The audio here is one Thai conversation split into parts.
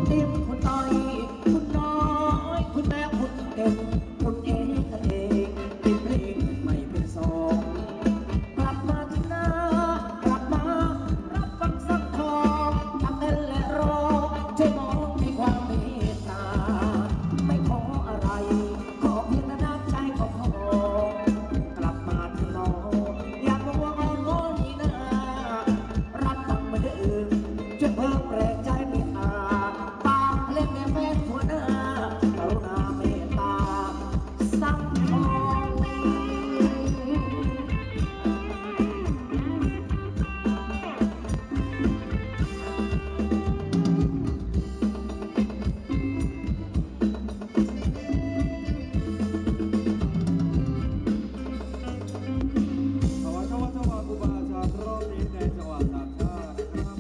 ติ๊บคุณต้อยคุณน้อยคุณแม่คุณเก่งคุณเองกันเองติดเพลงไม่เป็นสองกลับมาที่หน้ากลับมารับฟังสักทองทำเล่นและรอช่วยมองให้ความเมตตาไม่ขออะไรขอเพียงน้ำใจก็พอกลับมาที่น้องอยากบอกว่าอ้อนนี่นะรับฟังมาเดิมช่วยเพิ่มแรงใจไม่อาตามเพลงแม่แฟนทั่วหน้ากรุณาเมตตาสักทองขอเจ้าว่าเจ้าว่าครูบาอาจารย์รอบนี้ในจังหวัดสามชาตินะครับ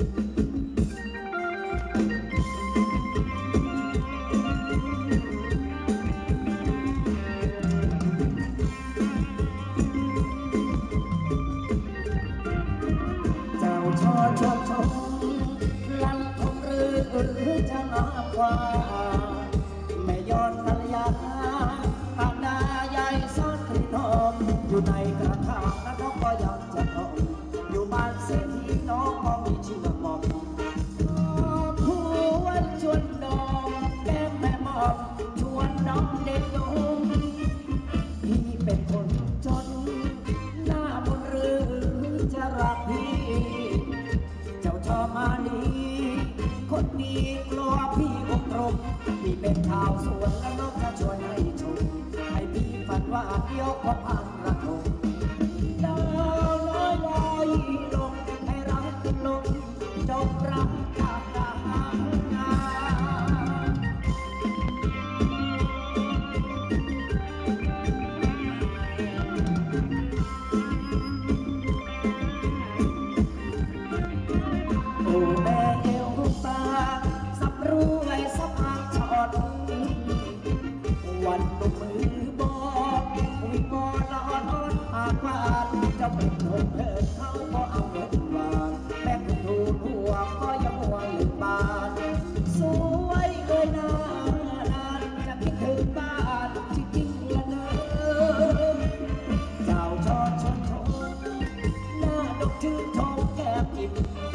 เจ้าชอชอชมลันทมหรือจะงามกว่าแม่ยอดกัลยาปากดาใหญ่ซ่อนกลิ่นหอมอยู่ในกระถางและน้องก็ยังจะหอมอยู่บ้านเศรษฐีน้องก็มีชื่อหม่อมผู้วันชวนดองแก้มแม่หม่อมชวนน้องเด็กหนุ่มพี่เป็นคนจนหน้ามนต์หรือจะรักพี่เจ้าชอบมานีคนดีกลัวพี่อบรมพี่เป็นชาวสวนและน้องจะชวนให้ชมให้พี่ฝันว่าเดียวก็พังระทมดาวน้อยลอยลงให้รักลงจบรักทางดาโอ้แม่เอวตาสับรู้ไว้สับหางชอดวันลงมือบอดวิบอดละอ่อนอ่อนหากว่าจะเป็นคนเถิดเขาก็เอาเงินวานแม่คุณดูหัวก็ยังหัวลืมบานสวยเอ่ยหน้านานจะคิดถึงบ้านจริงๆละเนอเจ้าชอดชนชนหน้าดกชื่นชมแก้มอิ่ม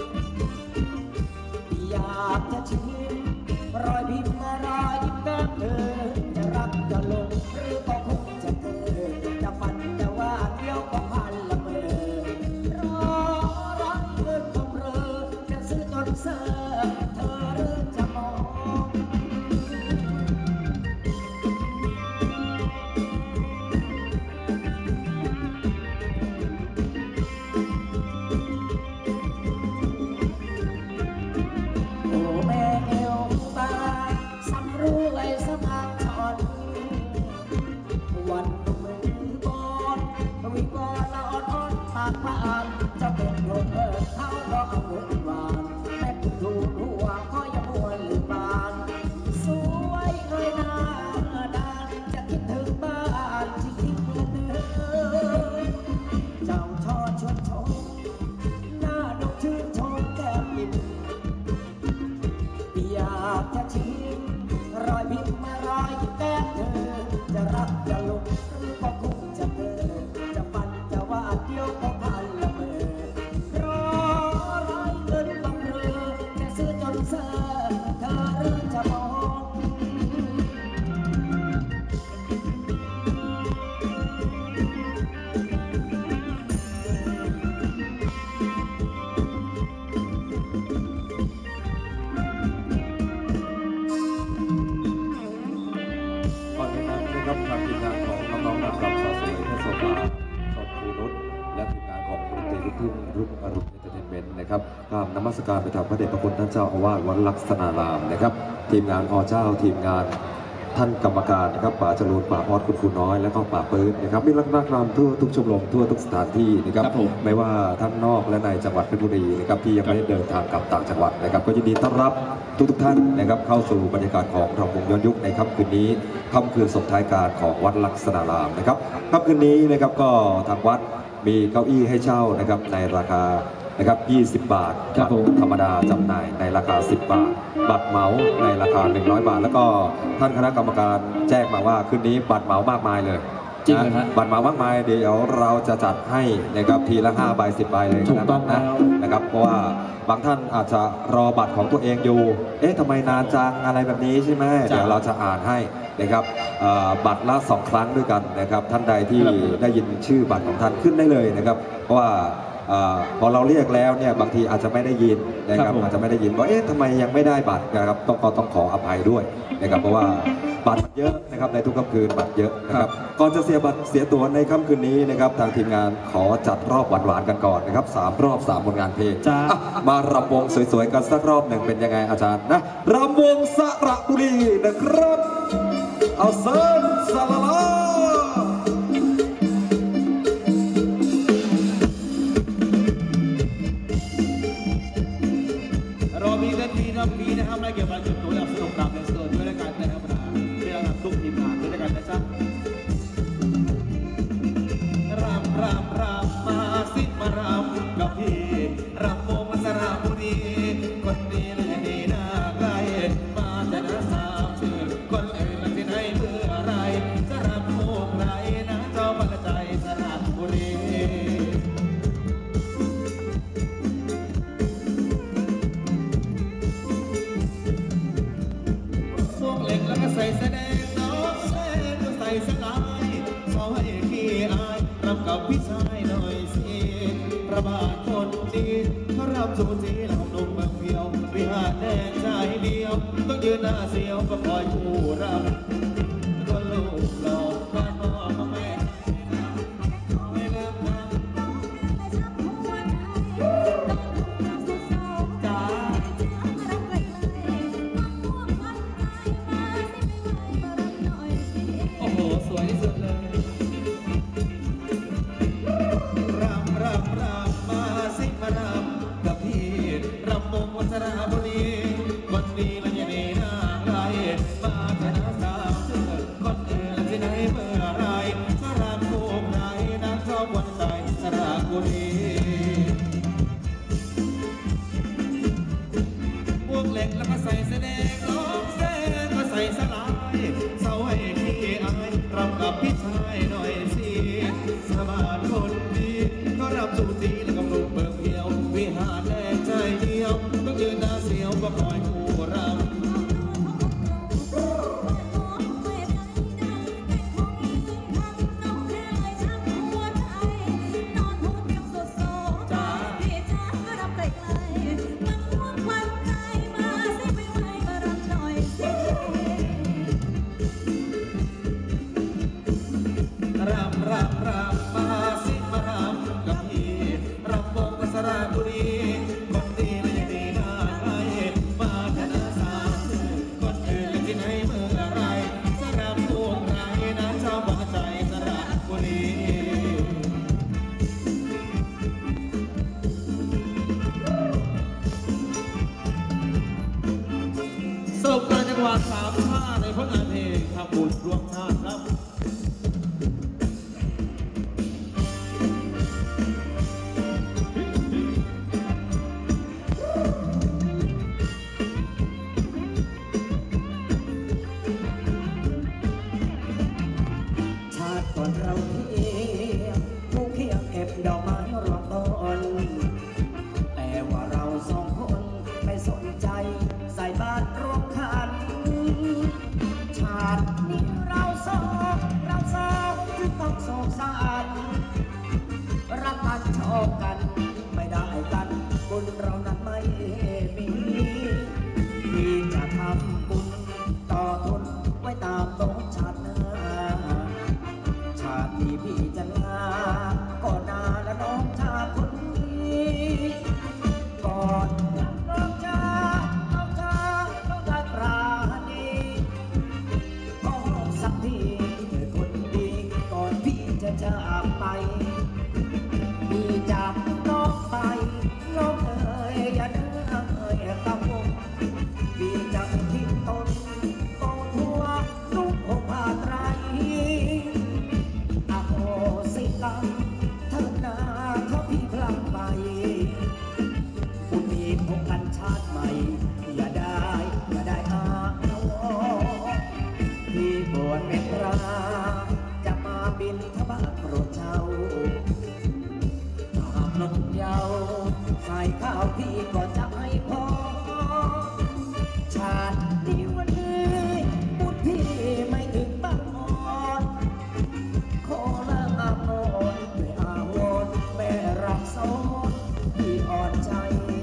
อยากจะชิมรอยพิมพ์มารอยยิ้มแก้มเธอจะรักจะหลงหรือก็คงจะเธอจะฝันแต่ว่าเดียวก็พันละเมอรอรักเกินความเรอจะซื้อจนเซอเธอหรือจะมองโอ้แม่เอวบางสำรู้ไว้สมางชอนวันมือบอดวิบอดละอ่อนอ่อนปากผ่านจะเป็นลมเท้าก็เอาเงินวานแม่คุณดูหัวก็ยังมัวลืมบานสวยเอ่ยหน้าด้านจะคิดถึงบ้านจริงๆละเนอเจ้าชอชวนชมหน้าดกชื่นชมแก้มอิ่มอยากจะชิมรอยพิมพ์มารอยแก้มเธอจะรักจะหลงหรือก็คงจะเธอจะฝันจะว่าเดียวก็พันละเมอรอร้อยเงินบังเรอจะซื้อจนเซอเธอหรือจะมองก่อนอื่นนั้นนะครับทางทีมงานของน้องๆนางรำสาวสวยเทศบาลชนคูนุชและทีมงานของดนตรีลูกทุ่งรุ่งอรุณเอนเตอร์เทนเมนต์นะครับกราบนมัสการไปทางพระเดชพระคุณท่านเจ้าอาวาสวัดลักษณารามนะครับทีมงานเจ้าทีมงานท่านกรรมการนะครับป่าจรูนป่าออดคุณครูน้อยและก็ป่าปืนนะครับมีนักรำทั่วทุกชมรมทั่วทุกสถานที่นะครับไม่ว่าทั้งนอกและในจังหวัดเพชรบุรีนะครับที่ยังไม่ได้เดินทางกลับต่างจังหวัดนะครับก็ยินดีต้อนรับทุกท่านนะครับเข้าสู่บรรยากาศของรำวงย้อนยุคในค่ำคืนนี้ค่ำคืนส่งท้ายการของวัดลักษณารามนะครับค่ำคืนนี้นะครับก็ทางวัดมีเก้าอี้ให้เช่านะครับในราคานะครับ20 บาทครับผมธรรมดาจำหน่ายในราคา10 บาท บัตรเหมาในราคา100 บาท แล้วก็ท่านคณะกรรมการแจ้งมาว่าคืนนี้บัตรเหมามากมายเลยจริงเหรอฮะบัตรเหมามากมายเดี๋ยวเราจะจัดให้นะครับทีละ5 ใบ 10 ใบเลยถูกต้องนะแล้วนะครับเพราะว่าบางท่านอาจจะรอบัตรของตัวเองอยู่เอ๊ะทำไมนานจังอะไรแบบนี้ใช่ไหมเดี๋ยวเราจะอ่านให้นะครับบัตรละ2 ครั้งด้วยกันนะครับท่านใดที่ได้ยินชื่อบัตรของท่านขึ้นได้เลยนะครับเพราะว่าพอเราเรียกแล้วเนี่ยบางทีอาจจะไม่ได้ยินนะครับอาจจะไม่ได้ยินว่าเอ๊ะทำไมยังไม่ได้บัตรนะครับต้องขออภัยด้วยนะครับเพราะว่าบัตรมันเยอะนะครับในทุกค่ำคืนบัตรเยอะนะครับก่อนจะเสียบัตรเสียตั๋วในค่ำคืนนี้นะครับทางทีมงานขอจัดรอบหวานๆกันก่อนนะครับ3 รอบ 3 ผลงานเพลงจ้ามารำวงสวยๆกันสักรอบหนึ่งเป็นยังไงอาจารย์นะรำวงสระบุรีนะครับเอาเซิร์นสลาลาเรามีเล่นมีน้ำมีนะครับและเก็บรายเก็บตัวอย่างสนุกกับเป็นเสิร์ฟด้วยกันนะครับเวลาทุกทีมงานด้วยกันนะจ๊ะรำมาสิมารำกับพี่รำวงสระบุรีคนดีเลยดีน่าใกล้มาแต่ละสาวชื่อคนอื่นที่ไหนเมื่อไรจะรำโมกไหนนะเจ้าบังใจสระบุรี พวกเหล็กแล้วก็ใส่แสดงน้องแสงก็ใส่สลายซอยขี้อายรำกับพี่ชายหน่อยสิพระบาทคนดีเขารำสูสีแล้วหนุ่มเมืองเพียววิหารแดงใจเดียวต้องยืนหน้าเสียวก็คอยผู้รำก็ลูกหล่อบ้านพ่อมาแม่ไม่เลิกนะจ้า โอ้โห สวยที่สุดเลยรำมาสิมารำกับพี่รำวงวัชราบุรีคนดีและยังดีน่าไกลมาชนะสาวเชื่อคนอื่นและที่ไหนเมื่อไรสระบุกไหนนักชอบวันใจสระบุรีพวกเหล็กแล้วก็ใส่แสดงน้องแสงก็ใส่สลายเสาให้ขี้อายรำกับพี่ชายหน่อยสิสบายคนดีก็รำสูสีแล้วก็ปลุกเบิกเพียววิหารแดงใจเดียวต้องยืนหน้าเสียวก็คอยคู่รำรำมาสิมารำกับพี่รำวงสระบุรีคนดีและยังดีน่าใครมาชนะสาวชื่อคนอื่นและที่ไหนเมื่อไรสระบุกไหนนะเจ้าบ้าใจสระบุรีสรุปการจังหวะ3 ท่าในผลงานเพลงทำบุญรวมชาติครับชาติก่อนเราเที่ยวผู้เคียงเก็บดอกไม้รอบต้นแต่ว่าเรา2 คนไม่สนใจใส่บาตรร่วมขันชาตินี้เราสองที่ต้องโศกสันรักกันชอบกันไม่ได้กันบุญเรานั้นไม่มีที่จะทำบุญต่อทุนไว้ตามตรงชาติหน้า ชาติที่พี่จะลาก่อนนาและน้องชาติคนนี้ก่อนน้องชาต้องได้ปราณีขอสักทีเธอคนดีก่อนพี่จะจากไปพี่จากน้องไปน้องเอ๋ยอย่าเดินเอ๋ยกับผมพี่จะทิ้งตนพี่ก็จะให้พอชาตินี้วันนี้บุญพี่ไม่ถึงบางอ่อนขอลาอามอนด้วยอาวรณ์แม่รักสอนพี่อ่อนใจ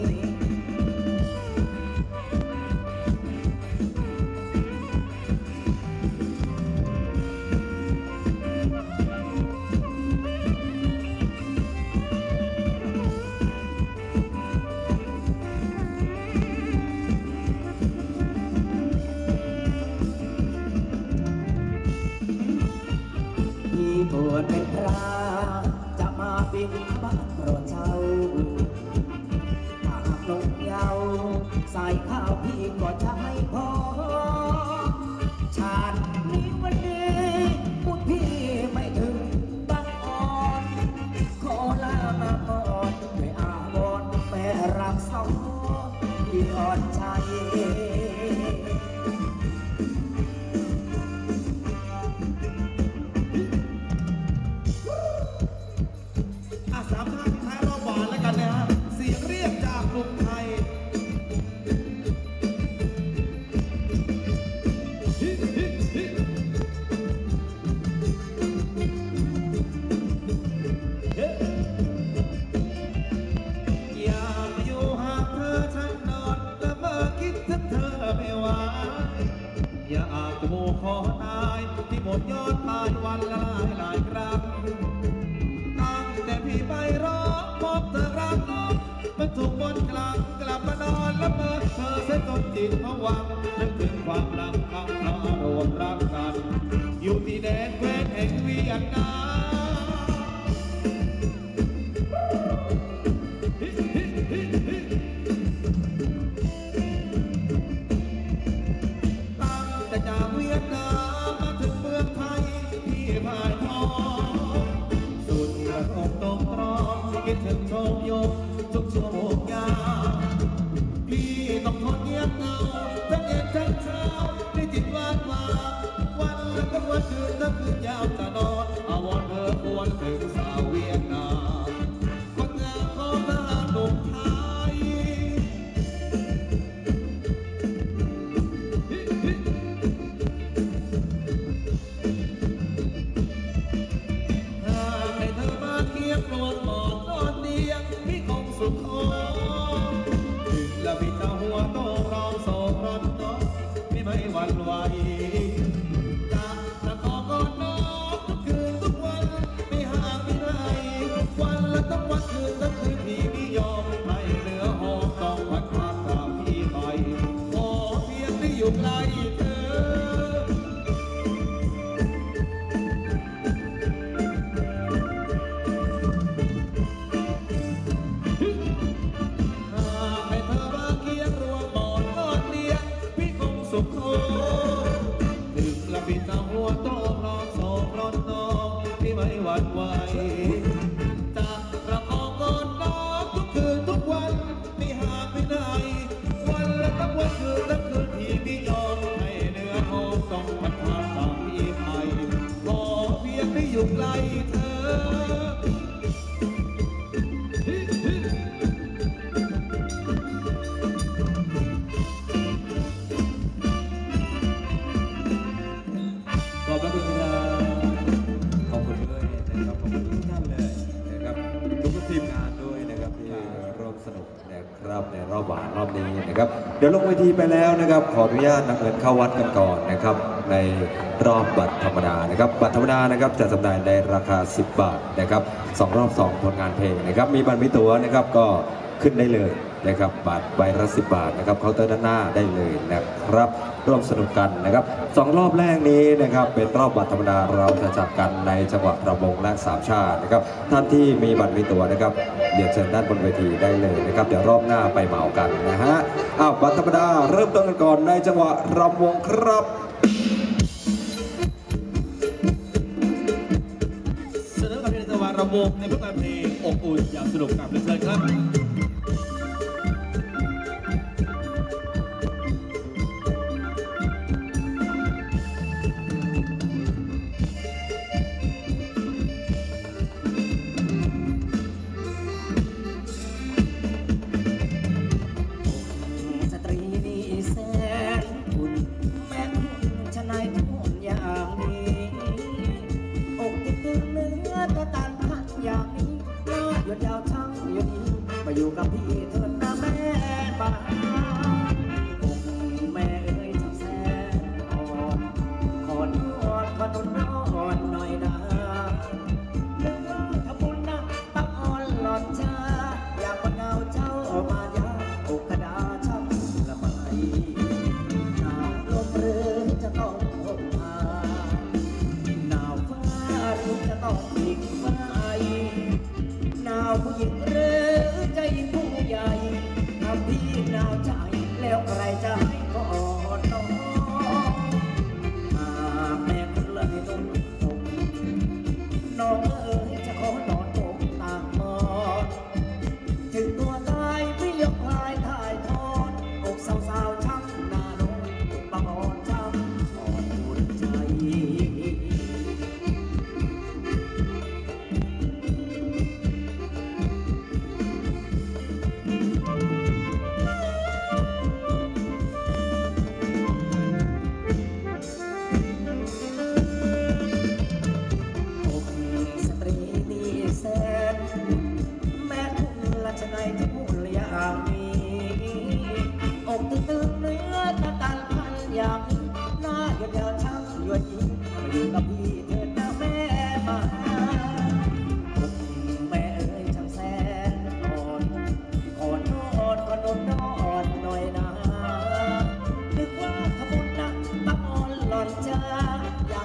พี่บวชเป็นพระจะมาบิณฑบาตโปรดเจ้าหากนกเหยาใส่ข้าวพี่ก็จะให้พอชาตินี้วันนี้บุญพี่ไม่ถึงบางอ่อนขอลามาก่อนด้วยอาวรณ์แม่รักสองพี่อ่อนใจสามท่านท้ายรอบหวานแล้วกันนะฮะเสียงเรียกจากกลุ่มไทยอยากอยู่หากเธอฉันนอนละเมอคิดถึงเธอไม่ไหวอย่าอาจโมขอนายที่หมดยอดตายวันละหลายครั้งตั้งแต่พี่ไปรอพบเธอรักน้องมันถูกบนกลางกลับมานอนละเมอเธอเสียจนจิตผวังนึกถึงความรักคำอารมณ์รักกันอยู่ที่แดนแคว้นแห่งเวียดนามตั้งแต่จากเวียดนามมาถึงเมืองไทยพี่ผ่านทองสุดกระทบตรงตรองคิดถึงโชมโยมทุกชั่วโมงยามพี่ต้องทนเงียบเหงาทั้งเย็นทั้งเช้าได้จิตวาดวาวันและก็วันคืนทั้งคืนยาวจะนอนอาวรณ์เธอควรถึงสาวเวียดนามคนงามของทหารหนุ่มไทย หากให้เธอมาเคียงกลวนหมอนนอนเตียงพี่คงสุขโอถึงละพี่จะหัวโตรองโศกร้อนน้องไม่หวั่นไหวจะขอกอดน้องทุกคืนทุกวันไม่ห่างไม่ไกลวันละต้องวันคืนทั้งคืนพี่ไม่ยอมให้เหลือหอมต้องพัดพาตามพี่ไปขอเพียงได้อยู่ใกล้เธอ หากให้เธอมาเคียงรวมหมอนนอนเตียงพี่คงสุขโตถึงละพี่จะหัวโตรองโศกร้อนน้องพี่ไม่หวั่นไหวจะประคองกอดน้องทุกคืนทุกวันไม่ห่างไม่ไหนวันละทั้งวันคืนทั้งคืนพี่ไม่ยอมให้เนื้อหอมต้องพัดพาตามพี่ไปขอเพียงได้อยู่ใกล้เธอขอบพระคุณครับขอบคุณด้วยนะครับขอบคุณทุกท่านเลยนะครับทุกทีมงานด้วยนะครับที่ร่วมสนุกนะครับในรอบหวานรอบนี้นะครับเดี๋ยวลงเวทีไปแล้วนะครับขออนุญาตนำเงินเข้าวัดกันก่อนนะครับในรอบบัตรธรรมดานะครับบัตรธรรมดานะครับจะจำหน่ายในราคา10 บาทนะครับ2 รอบ 2 ผลงานเพลงนะครับมีบัตรมีตั๋วนะครับก็ขึ้นได้เลยนะครับบัตรใบละ10 บาทนะครับเคาน์เตอร์ด้านหน้าได้เลยนะครับร่วมสนุกกันนะครับ2 รอบแรกนี้นะครับเป็นรอบบัตรธรรมดาเราจะจัดกันในจังหวัดระมงและสามชาตินะครับท่านที่มีบัตรมีตั๋วนะครับเดี๋ยวเชิญด้านบนเวทีได้เลยนะครับเดี๋ยวรอบหน้าไปเหมากันนะฮะบัตรธรรมดาเริ่มต้นกันก่อนในจังหวัดระมงครับเสนอกับเพลงจังหวะระวงในผลงานเพลงอบอุ่นอย่างสนุกกับเชิญครับ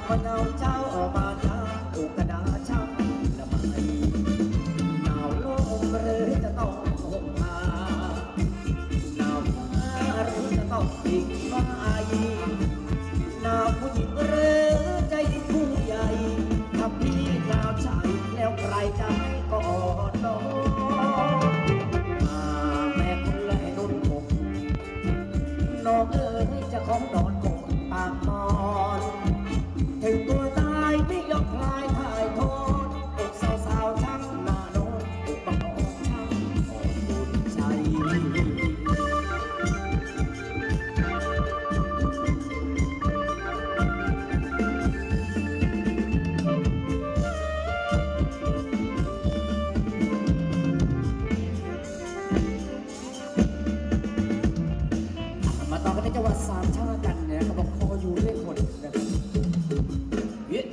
มะนาวเจ้าออกมาทางอุกระดาช่างละไมหนาวลมหรือจะต้องห่มผ้าหนาวมาหรือจะต้องทิ้งไม้หนาวผู้หญิงหรือใจผู้ใหญ่ถ้าพี่หนาวใจแล้วใครจะให้กอดน้องแม่คนและนุ่นผมน้องเอ๋ยจะของนอนกอดปากมอนถึงตัวตายไม่ยอมคลายถ่ายทอดอกสาวๆช่างหน้าน้องอกบังอ่อนช่างอ่อนบุญใจมาต่อกันในจังหวัดสามชาติกันเนี่ยเขาบอกคออยู่ด้วยคนนะครับเฮ้ย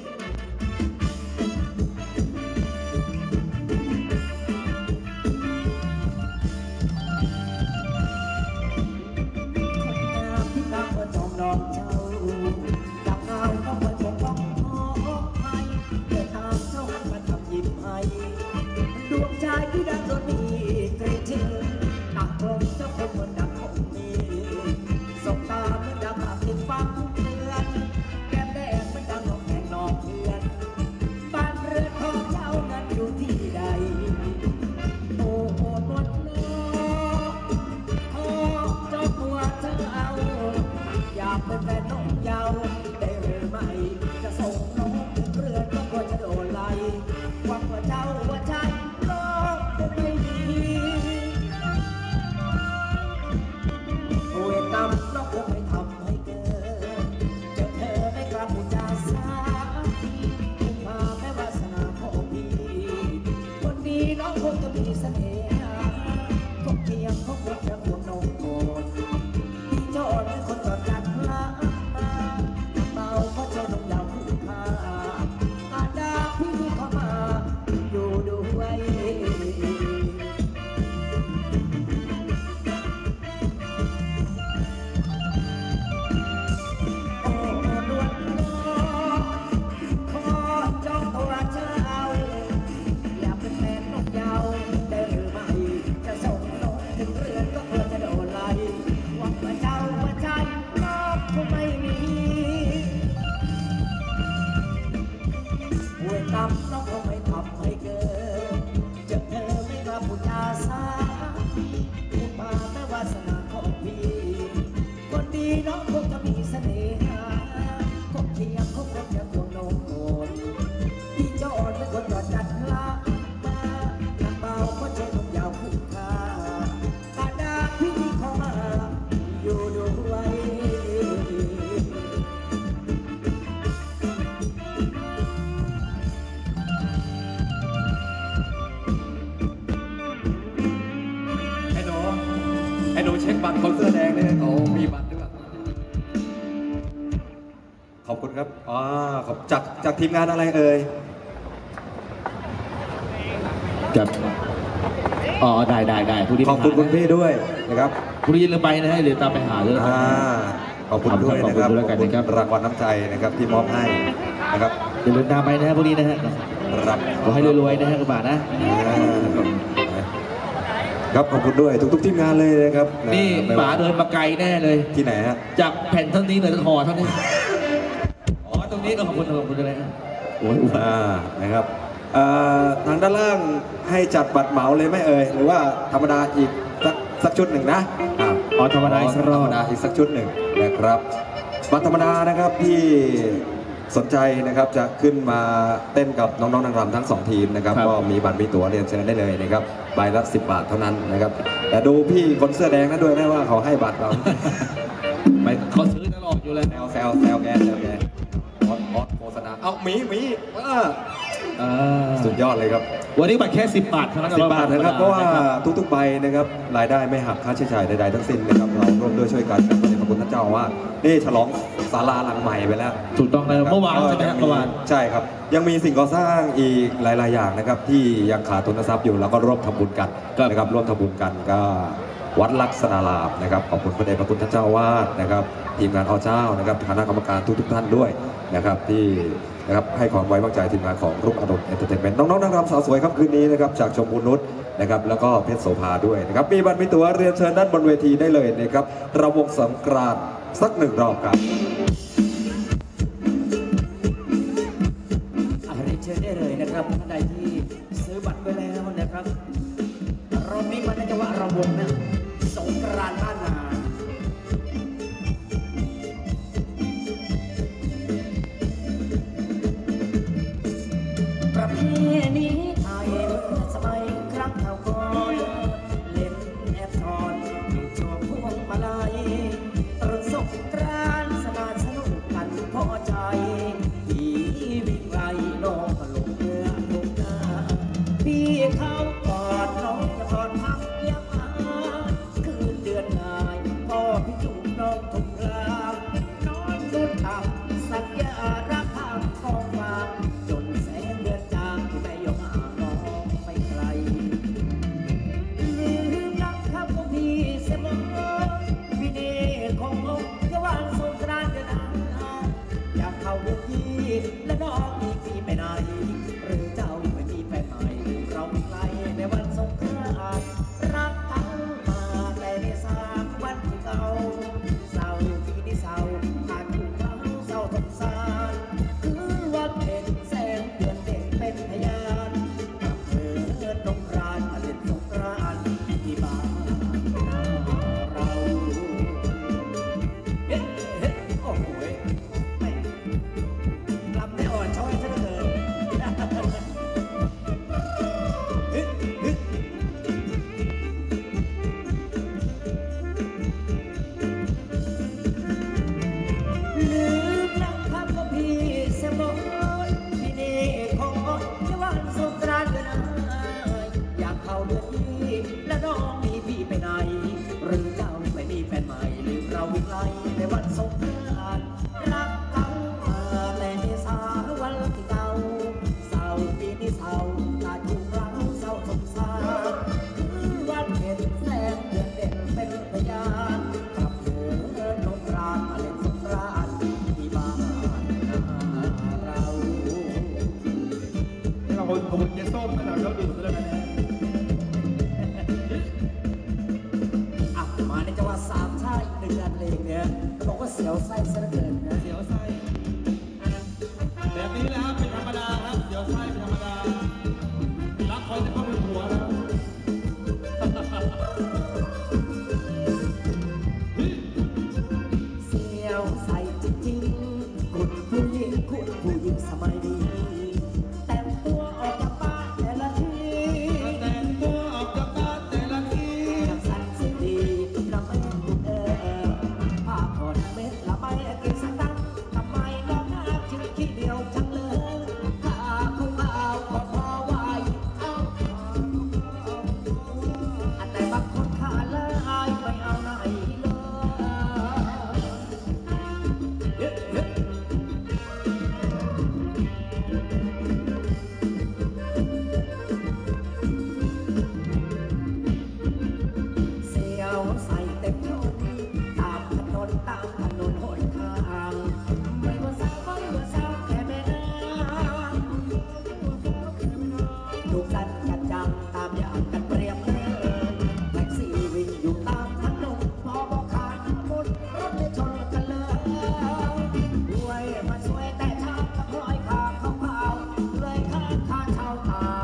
คนงามที่ตามเพื่อจอมน้องเจ้าดังเงาต้องมาชมต้องขอให้เดินตามเจ้าหันมาทำยิ้มให้ดวงใจที่ดังโดนมีเกรดเชื่อตักลงเจ้าคนเหมือนดังคงมีสบตาเหมือนดังหากติดฟังเตือนแก้มแดงเหมือนดังนกแข่งนอกเพื่อนบ้านเรือนของเจ้านั้นอยู่ที่ใดโอ้โหนวลน้องขอเจ้าตัวเธอเอาอยากเป็นแฟนน้องยาวได้หรือไม่จะส่งน้องถึงเรือนก็กลัวจะโดนไล่หวังว่าเจ้าว่าใจน้องคงไม่มีเวรกรรมน้องคงไม่ทำให้เกิดเจอเธอไม่กล้าพูดจาสักทีคงพาแม่วาสนาของพี่คนดีน้องคงจะมีเสน่หาคงเพียงคงจะควงน้องโกนพี่โจรเป็นคนจอดจัดละเมาเพราะเจ้าน้องดาวคู่พาอาดาพี่เข้ามาอยู่ด้วย โอ้นวลน้องขอจองตัวเจ้าอยากเป็นแฟนนกยาวได้หรือไม่จะส่งน้องถึงเรือนก็เพื่อจะโดนไล่หวังว่าเจ้าว่าใจน้องคงไม่มีเวรกรรมน้องคงไม่ทำให้เกิดเจอเธอไม่กล้าพูดจาสักทีพูดมาแม้วาสนาของพี่คนดีน้องคงจะมีเสน่หาคงเทียมคงจะควงน้องโอนพี่เจ้าอ่อนเป็นคนยอดจัดละมาหนักเบาเพราะใจนมยาวคู่ค่าอาดาพี่เข้ามาอยู่ด้วยให้หนูเช็คบัตรคนเสื้อแดงเนี่ยเขามีบัตรด้วยขอบคุณครับขอบจากทีมงานอะไรเอ่ยกับได้พรุ่งนี้ขอบคุณคุณพี่ด้วยนะครับพรุ่งนี้เราไปนะฮะเดี๋ยวตามไปหาเลยขอบคุณด้วยนะครับขอบคุณด้วยกันนะครับรางวัลน้ำใจนะครับที่มอบให้นะครับอย่าลืมตามไปนะฮะพรุ่งนี้นะฮะรับขอให้รวยๆนะฮะกระบาดนะครับขอบคุณด้วยทุกทีมงานเลยนะครับนี่ป๋าเดินมาไกลแน่เลยที่ไหนฮะจากแผ่นเท่านี้เลยห่อเท่านี้ตรงนี้ขอบคุณเลยฮะโอ้ยนะครับทางด้านล่างให้จัดบัตรเหมาเลยไหมเอ่ยหรือว่าธรรมดาอีกสักชุดหนึ่งนะธรรมดาอีกสักรอบธรรมดาอีกสักชุดหนึ่งนะครับบัตรธรรมดานะครับที่สนใจนะครับจะขึ้นมาเต้นกับน้องๆนางรำทั้ง2ทีมนะครับก็มีบัตรมีตั๋วเรียนเชิญได้เลยนะครับใบละ10 บาทเท่านั้นนะครับแต่ดูพี่คนเสื้อแดงนั้นด้วยนะว่าเขาให้บัตรเราไปเขาซื้อตลอดอยู่เลยแซวแกออสโฆษณาเอาหมีสุดยอดเลยครับวันนี้บัตรแค่10 บาทเท่านั้น 10 บาทนะครับเพราะว่าทุกๆใบนะครับรายได้ไม่หักค่าใช้จ่ายใดๆทั้งสิ้นนะครับเราร่วมด้วยช่วยกันกับพระเดชพระคุณท่านเจ้าว่านี่ฉลองศาลาหลังใหม่ไปแล้วถูกต้องเลยเมื่อวานใช่ไหมครับเมื่อวานใช่ครับยังมีสิ่งก่อสร้างอีกหลายๆอย่างนะครับที่ยังขาดทุนทรัพย์อยู่แล้วก็ร่วมทำบุญกันนะครับร่วมทำบุญกันก็วัดลักษณารามนะครับขอบคุณพระเดชพระคุณท่านเจ้าอาวาสนะครับทีมงานอเจ้านะครับคณะกรรมการทุกท่านด้วยนะครับที่นะครับให้ความไว้วางใจทีมงานของรุ่งอรุณเอนเตอร์เทนเมนต์น้องๆนางรำสาวสวยครับคืนนี้นะครับจากชมพูนุชนะครับแล้วก็เพชรโสภาด้วยนะครับมีบัตรมีตั๋วเรียนเชิญด้านบนเวทีได้เลยนะครับระวงสงกรานต์สักหนึ่งรอบครับเรียนเชิญได้เลยนะครับท่านใดที่ซื้อบัตรไปแล้วนะครับรอบนี้มันจะว่าระวงนะสงกรานต์บ้านนาประเพณีไทยเมื่อสมัยครั้งเก่าก่อนเล่นแอบทอนอยู่ช่วงพวงมาลัยตรุษสงกรานต์สนานสนุกกันพอใจที่วิ่งไล่น้องก็ลงเรือลงนาพี่เขากอดน้องจะกอดพักยังมาคืนเดือนนายพ่อพี่จูบน้องทุกลาน้องนุ่นทำสัญญารักทางกองฟางจนแสงเดือนจางที่ไม่ยอมห่างน้องไปไกลลืมรักครับของพี่เสมอพี่เนของน้องจะวางสงกรานต์เดือนหน้าอยากเข้าเดือนยี่และน้องมีพี่ไปไหนหรือเจ้าไม่มีแฟนใหม่ลืมเราไม่ไกลในวันสงกรานต์รักทั้งมาแต่ในสามวันที่เก่าเศร้าที่นี่เศร้าผ่านถูกเขาเศร้าสงสารคือวันเพ็ญแสงเดือนเด็กเป็นพยานกับเธอสงกรานต์มาเล่นสงกรานต์ที่บ้านเราเฮ้เฮ้โอ้โหแม่ลำได้อ่อนช้อยซะเหลือเกินเฮ้เฮ้ลืมรักครับของพี่เสมอพี่เนของน้องจะวันสงกรานต์เดือนหน้าอยากเข้าเดือนยี่และน้องมีพี่ไปไหนหรือเจ้าไม่มีแฟนใหม่ลืมเราวิ่งไล่ในวันสงกรานต์รักเก่ามาแต่ในสาวันที่เก่าเศร้าปีนี้เศร้าขาดอยู่เราเศร้าสงสารคือวันเพ็ญแสงเดือนเด่นเป็นพยานกับเธอสงกรานต์มาเล่นสงกรานต์ที่บ้านเรานี่เราขอบคุณเจ๊ส้มนะครับแล้วดูด้วยกันนะมาในจังหวัดสามชาติหนึ่งอันเพลงเนี่ยบอกว่าเสียวไส้ซะเหลือเกินนะเดี๋ยวไส้แบบนี้นะครับเป็นธรรมดาครับเดี๋ยวไส้เป็นธรรมดารักคนจะเข้าเป็นผัวแล้วเสียวใส่จริงๆคุณผู้หญิงสมัยนี้แต่งตัวออกจากบ้านแต่ละทีแต่งตัวออกจากบ้านแต่ละทียังสั่นสิดีละไม่คุณผ้าผ่อนเม็ดละไม่กินสตังค์ทำไมน้องหน้าชิ้นขี้เดียวจังเลยข้าคงเอาก็พอไหวเอาแต่บางคนขาเลยไม่เอาไหนเลยเสียวใส่เต็มทนตามถนนหนทางไม่ว่าสาวไม่ว่าสาวแค่ไม่นานถูกกันจัดจังตามอย่างกันเปรียบเลยแท็กซี่วิ่งอยู่ตามถนนพอบอกขาดหมดรถเลยชนกันเลยด้วยมาช่วยแต่เช้าตะคอยขาขาวๆเลยค่าเช่าตา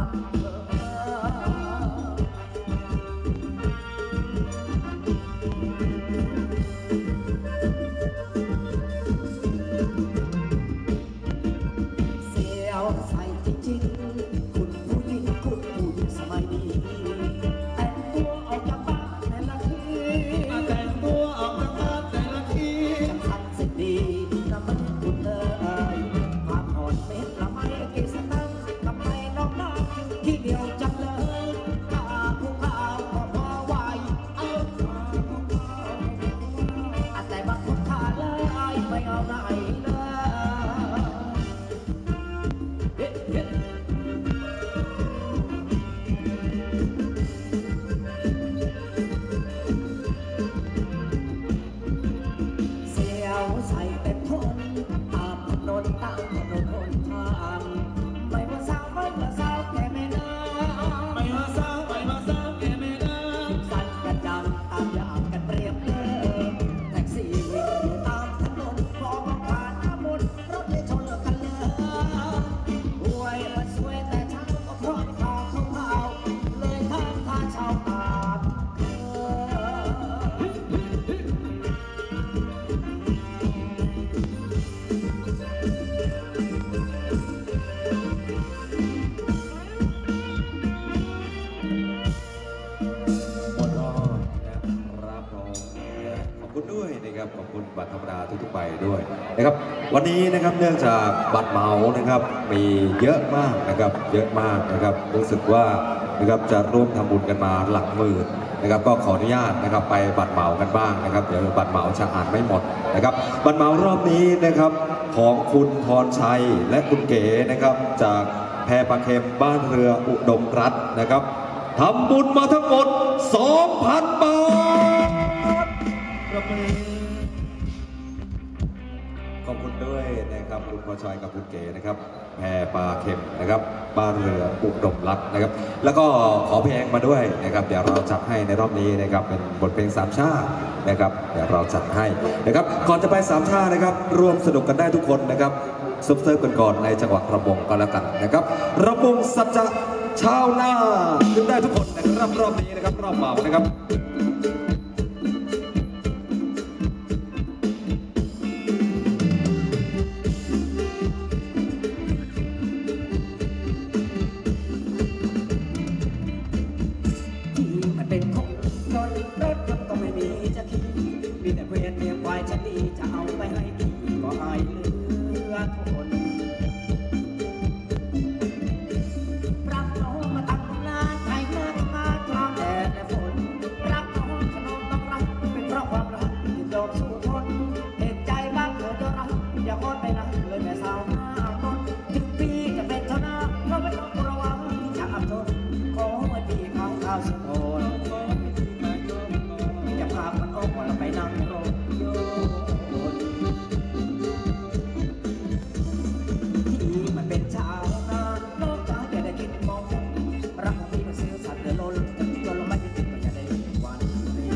เสียวใส่จริงๆคุณผู้หญิงสมัยนี้แต่งตัวออกจากบ้านแต่ละทีแต่งตัวออกจากบ้านแต่ละทีฉันทันสิดีละมันคุณภาพอ่อนเม็ดละไม่กี่สตังค์ทำไมน้องน้ำที่เดียวจังเลยข้าผู้ข้าวก็พอไหวเอาแต่บางคนขาเลยไม่เอาไหนเลยทุกๆใบด้วยนะครับวันนี้นะครับเนื่องจากบัตรเหมานะครับมีเยอะมากนะครับเยอะมากนะครับรู้สึกว่านะครับจะร่วมทำบุญกันมาหลักหมื่นนะครับก็ขออนุญาตนะครับไปบัตรเหมากันบ้างนะครับเดี๋ยวบัตรเหมาจะอ่านไม่หมดนะครับบัตรเหมารอบนี้นะครับของคุณพรชัยและคุณเก๋นะครับจากแพปลาเค็มบ้านเรืออุดมรัตน์นะครับทำบุญมาทั้งหมด 2,000 บาทขอบคุณด้วยนะครับคุณพรชัยกับคุณเก๋นะครับแพปลาเค็มนะครับบ้านเรืออุดมรัตน์นะครับแล้วก็ขอเพลงมาด้วยนะครับเดี๋ยวเราจัดให้ในรอบนี้นะครับเป็นบทเพลงสามชาตินะครับเดี๋ยวเราจัดให้นะครับก่อนจะไปสามชาตินะครับร่วมสนุกกันได้ทุกคนนะครับเซิร์ฟกันก่อนในจังหวะระบงก็แล้วกันนะครับระบงสัจจะชาวนาขึ้นได้ทุกคนนะครับรอบนี้นะครับรอบเหมานะครับมันเป็นของรถยนต์ก็ไม่มีจะขี่มีแต่เวียนเรียงควายจะดีจะเอาไปให้พี่ก็อายเหลือทนรับน้องมาตั้งนานไทยนานมากลางแดดและฝนรับน้องขนมต้องรักเป็นเพราะความรักที่ยอมสู้ทนเห็นใจบ้างเกิดจะรักอย่าอ้อนไปนะเลยแม่สาวหน้ามนถึงพี่จะเป็นเท่านาเพราะไม่ต้องระวังจะอับจนขอให้พี่ข้าวข้าวสุดทนอย่าพามันออกมาแล้วไปนั่งรถยนต์ที่มันเป็นชาวนาโลกจ้าอย่าได้คิดมองรักของพี่มันซื้อสัตว์เดือดร้อนจนลงไม่ติดก็จะได้วันนี้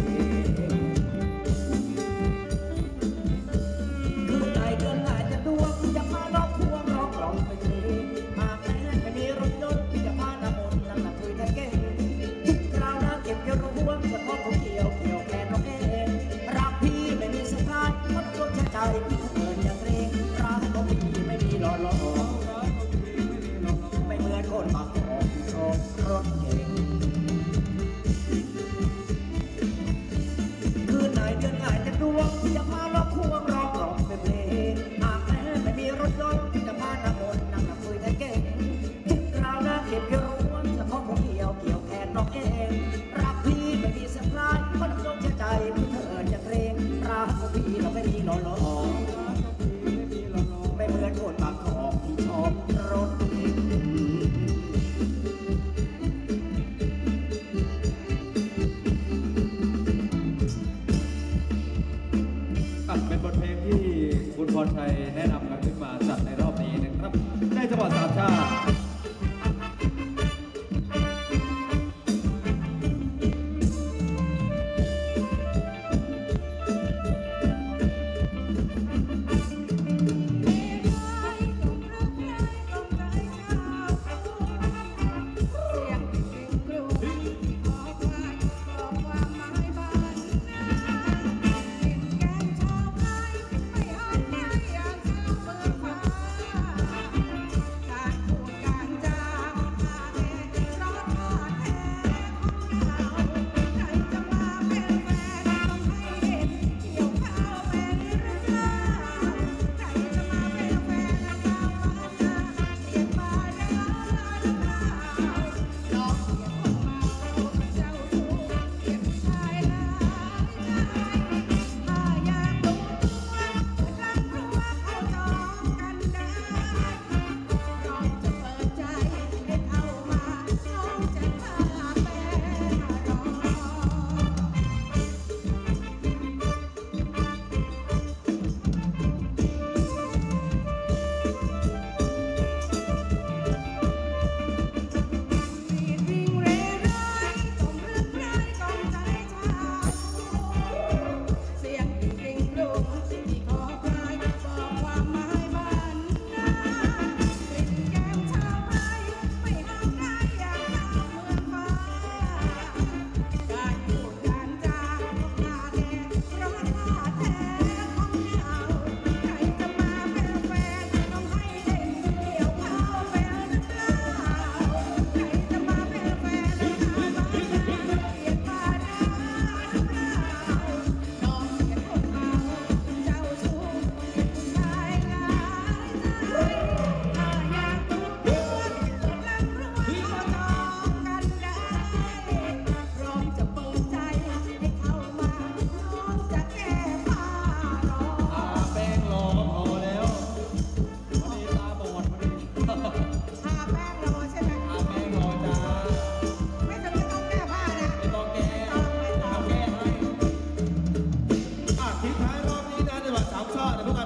คือไงเดือนไหนจะดวงอย่ามาลอกควงลอกกล่องไปทีหากแม้ไม่มีรถยนต์อย่าพาน้ำมนต์นั่งคุยแต่เก่งถึงคราวหน้าเก็บอย่ารู้ว่าจะทอดของเกี่ยวแค่น้องเองรักพี่ไม่มีสะพานมันรถใจพี่เกินอย่างเรงรักของพี่ไม่มีหล่อไม่เหมือนคนบางของชอบรถเก่งคืนไหนเดือนไหนจะดวงอย่ามาลอกควงร้องร้องเป็นเพลงหากแม้ไม่มีรถยนต์จะพาน้ำมนต์นั่งคุยแต่เก่งถึงคราวหน้าเก็บอย่ารู้ว่าจะทอดของเกี่ยวแค่น้องเองรักพี่ไม่มีสะพานมันรถใจพี่เกินอย่างเรงรักของพี่เราไม่มีหล่อไม่เหมือนคนบางของที่ชอบรถเก่งเป็นบทเพลงที่คุณพรชัยแนะนำกันขึ้นมาจัดในรอบนี้นะครับในจังหวัดสามชาติ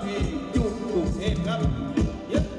ที่อยู่กรุงเทพครับเยอะ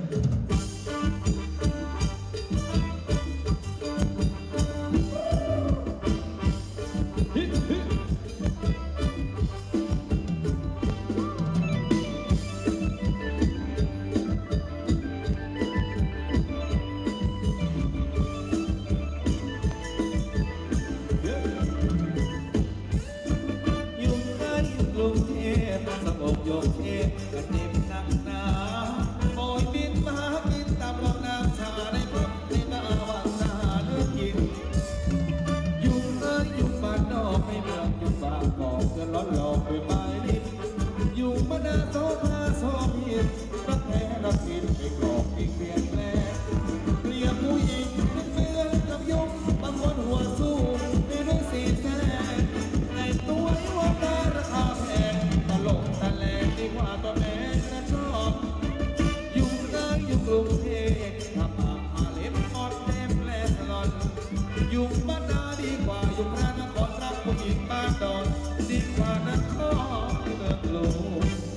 อยู่กันกรุงเทพสงบโยกเทพกันเต็มนักหนาโอยบินมากินตามลำน้ำชาในพบในหน้าวังนาเลือกกินอยู่อยู่บ้านนอกไม่เมืองอยู่บางกอกเพื่อนล้อหลอกไปไปดินอยู่บ้านนาโซภาโซพินรักแท้รักผิดไปกรอกอีกเปลี่ยนแปลงเปลี่ยนผู้หญิงเป็นเมืองกับยงบางคนหัวสู้ไม่รู้สีแท้ในตัวว่าตาราคาแพงตลกตะแลงดีกว่าตัวแม่นะชอบอยู่กรุงเทพทำอาเล็บอดเต็มแลสลอนอยู่บ้านนาดีกว่าอยู่พระนครรักผู้หญิงบ้านดอนดีกว่านครเมืองหลวง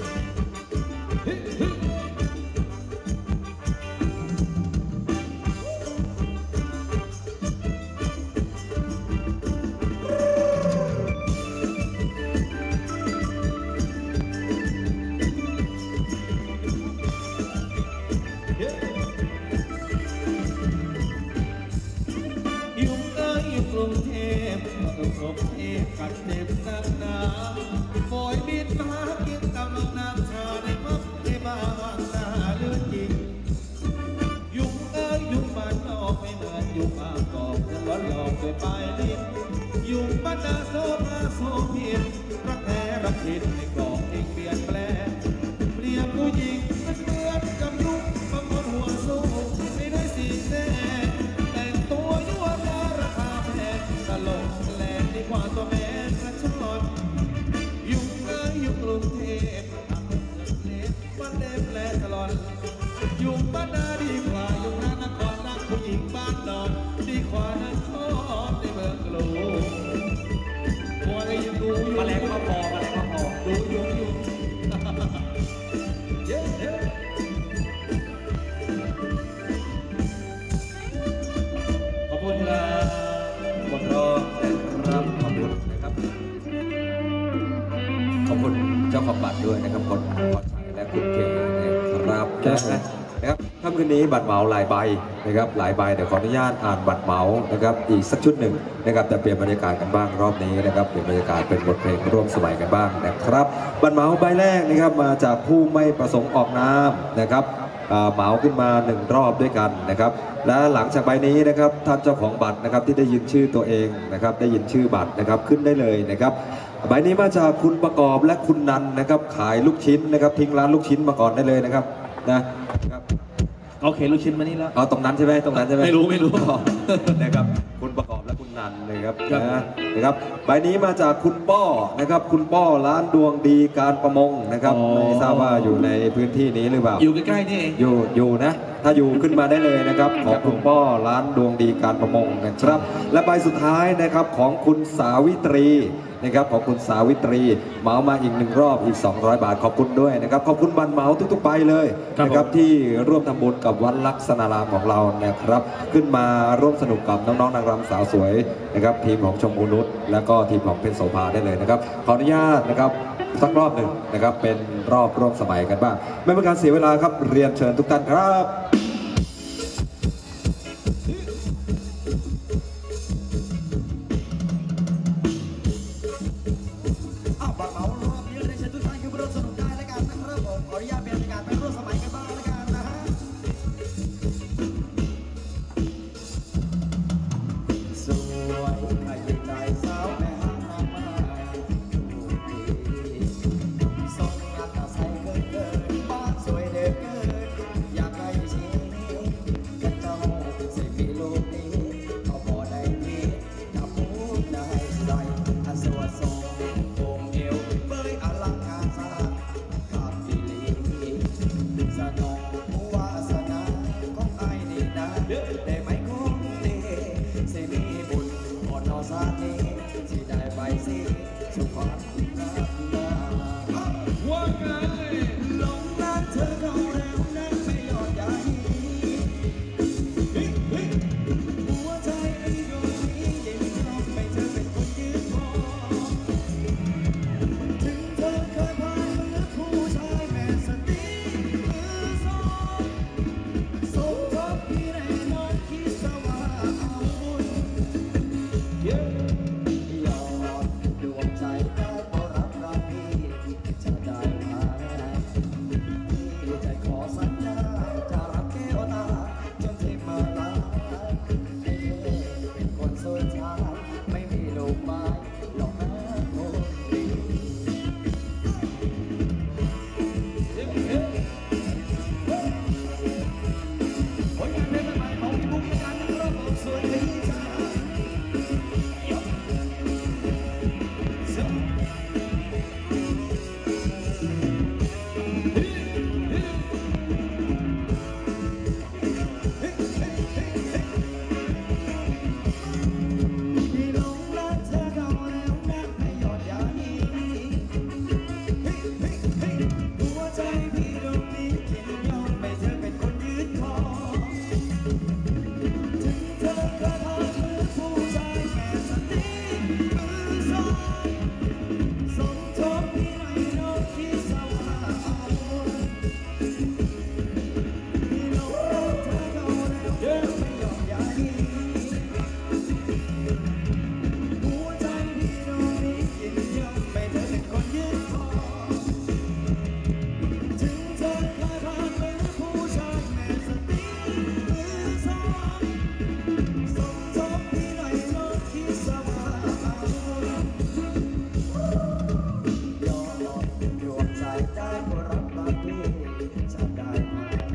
อยู่กรุงเทพกรุงเทพกันเต็มนักหนาโอยบินมากินตำลำน้ำชาในพับในบ้านวังนาเลือดจริงยุ่งบ้านนอกไม่เหมือนยุ่งบางกอกจะล้อหลอกไปไปลิ้นยุ่งบ้านนาโซภาโซพินรักแท้รักผิดในกรอกเองเปลี่ยนแปลงเปลี่ยนผู้หญิงเป็นเหมือนกับยุงบางคนหัวสู้ไม่ได้สีแดงแต่งตัวยั่วตาราคาแพงตลกแหลกดีกว่าตัวแม่กระชอนอยู่กรุงเทพทำเงินเล็กวันเล็บและตลอดอยู่บ้านนาดีกว่าอยู่นครรักผู้หญิงบ้านนอนดีกว่านครในเมืองหลวงมัวเลยยังดูอยู่มาแรงมาพอดูอยู่เย้ขอบคุณครับหมดรอบนะครับขอบคุณนะครับขอบคุณเจ้าของบัตรด้วยนะครับคนพอชัยและคุณเก๋นะครับนะครับค่ำคืนนี้บัตรเหมาหลายใบนะครับหลายใบเดี๋ยวขออนุญาตอ่านบัตรเหมานะครับอีกสักชุดหนึ่งนะครับแต่เปลี่ยนบรรยากาศกันบ้างรอบนี้นะครับเปลี่ยนบรรยากาศเป็นบทเพลงร่วมสมัยกันบ้างนะครับบัตรเหมาใบแรกนะครับมาจากผู้ไม่ประสงค์ออกนามนะครับเหมาขึ้นมา1รอบด้วยกันนะครับและหลังจากใบนี้นะครับท่านเจ้าของบัตรนะครับที่ได้ยินชื่อตัวเองนะครับได้ยินชื่อบัตรนะครับขึ้นได้เลยนะครับใบนี้มาจากคุณประกอบและคุณนันนะครับขายลูกชิ้นนะครับทิ้งร้านลูกชิ้นมาก่อนได้เลยนะครับนะครับโอเคลูกชิ้นมานี่แล้วตรงนั้นใช่ไหมตรงนั้นใช่ไหมไม่รู้นะครับคุณประกอบและคุณนันนะครับนะครับใบนี้มาจากคุณป้อนะครับคุณป้อร้านดวงดีการประมงนะครับไม่ทราบว่าอยู่ในพื้นที่นี้หรือเปล่าอยู่ใกล้ๆนี่เองอยู่นะถ้าอยู่ขึ้นมาได้เลยนะครับของคุณป้อร้านดวงดีการประมงนะครับและใบสุดท้ายนะครับของคุณสาวิตรีนะครับของคุณสาวิตรีเหมามาอีก1รอบอีก200 บาทขอบคุณด้วยนะครับขอบคุณบันเหมาทุกๆใบเลยนะครับที่ร่วมทำบุญกับวัดลักษณารามของเรานะครับขึ้นมาร่วมสนุกกับน้องๆนางรำสาวสวยนะครับทีมของชมพูนุชและก็ทีมของเพชรโสภาได้เลยนะครับขออนุญาตนะครับสักรอบหนึ่งนะครับเป็นรอบร่วมสมัยกันบ้างไม่เป็นการเสียเวลาครับเรียนเชิญทุกท่านครับบัตรเหมารอบนี้เรียนเชิญทุกท่านขึ้นมาร่วมสนุกได้แล้วกันนะครับผมขออนุญาตเป็น